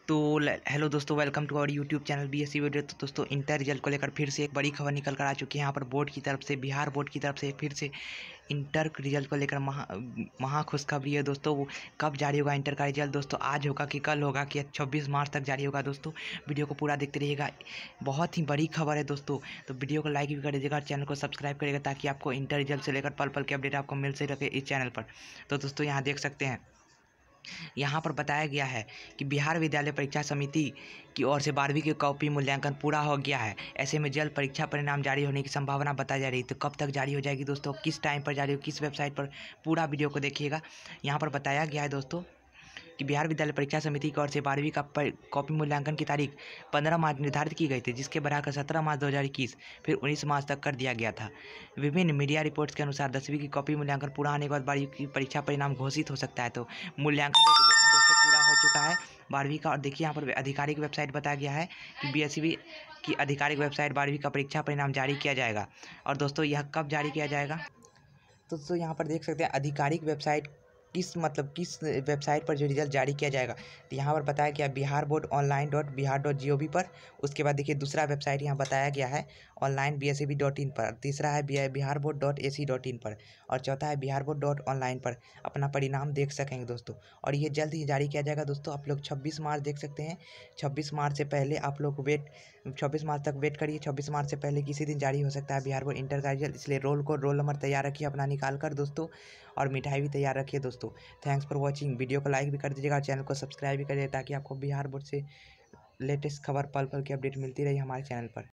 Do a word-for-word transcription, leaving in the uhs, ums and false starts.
तो ल- हेलो दोस्तों, welcome to our YouTube channel B S C video. तो दोस्तों, इंटर रिजल्ट को लेकर फिर से एक बड़ी खबर निकल कर आ चुकी है। यहाँ पर बोर्ड की तरफ से, बिहार बोर्ड की तरफ से फिर से इंटर रिजल्ट को लेकर महा महा खुशखबरी है दोस्तों। वो कब जारी होगा इंटर का रिजल्ट दोस्तों? आज होगा कि कल होगा कि छब्बीस मार्च तक जारी होगा दोस्तों? वीडियो को पूरा देखते रहिएगा, बहुत ही बड़ी खबर है दोस्तों। तो वीडियो को लाइक भी कर दीजिएगा और चैनल को सब्सक्राइब करिएगा ताकि आपको इंटर रिजल्ट से लेकर पल पल के अपडेट आपको मिल से रखे इस चैनल पर। तो दोस्तों, यहाँ देख सकते हैं, यहाँ पर बताया गया है कि बिहार विद्यालय परीक्षा समिति की ओर से बारहवीं की कॉपी मूल्यांकन पूरा हो गया है। ऐसे में जल्द परीक्षा परिणाम जारी होने की संभावना बताई जा रही है। तो कब तक जारी हो जाएगी दोस्तों, किस टाइम पर जारी हो, किस वेबसाइट पर, पूरा वीडियो को देखिएगा। यहाँ पर बताया गया है दोस्तों कि बिहार विद्यालय परीक्षा समिति की ओर से बारहवीं का कॉपी मूल्यांकन की तारीख पंद्रह मार्च निर्धारित की गई थी, जिसके बढ़ाकर सत्रह मार्च दो हज़ार इक्कीस फिर उन्नीस मार्च तक कर दिया गया था। विभिन्न मीडिया रिपोर्ट्स के अनुसार दसवीं की कॉपी मूल्यांकन पूरा होने के बाद बारहवीं की परीक्षा परिणाम घोषित हो सकता है। तो मूल्यांकन दोस्तों पूरा हो चुका है बारहवीं का। और देखिए, यहाँ पर आधिकारिक वेबसाइट बताया गया है कि बी एस बी की आधिकारिक वेबसाइट बारहवीं का परीक्षा परिणाम जारी किया जाएगा। और दोस्तों, यह कब जारी किया जाएगा? तो दोस्तों, यहाँ पर देख सकते हैं आधिकारिक वेबसाइट किस मतलब किस वेबसाइट पर जो रिजल्ट जारी किया जाएगा। तो यहाँ पर बताया गया Bihar board online dot Bihar dot G O V पर। उसके बाद देखिए दूसरा वेबसाइट यहाँ बताया गया है online B S E B dot in पर। तीसरा है Bihar board dot A C dot in पर। और चौथा है बिहार बोर्ड डॉट ऑनलाइन पर अपना परिणाम देख सकेंगे दोस्तों। और ये जल्द ही जारी किया जाएगा दोस्तों। आप लोग छब्बीस मार्च देख सकते हैं, छब्बीस मार्च से पहले आप लोग वेट छब्बीस मार्च तक वेट करिए। छब्बीस मार्च से पहले किसी दिन जारी हो सकता है बिहार बोर्ड इंटर का रिजल्ट, इसलिए रोल को रोल नंबर तैयार रखिए अपना निकाल कर दोस्तों, और मिठाई भी तैयार रखिए दोस्तों। Thanks for watching. वीडियो को लाइक भी कर दीजिएगा और चैनल को सब्सक्राइब भी करिए ताकि आपको बिहार बोर्ड से लेटेस्ट खबर पल पल की अपडेट मिलती रही हमारे चैनल पर।